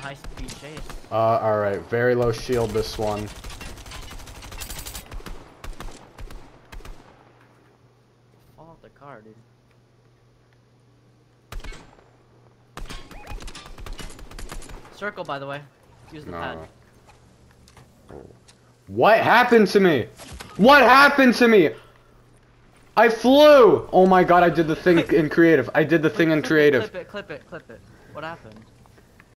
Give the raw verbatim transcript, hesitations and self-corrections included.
high speed chase. Uh, alright. Very low shield this one. Fall off the car, dude. Circle, by the way. Use the No. pad. What happened to me? What happened to me? I flew! Oh my god, I did the thing in creative. I did the thing in Clip it, creative. Clip it, clip it, clip it. What happened?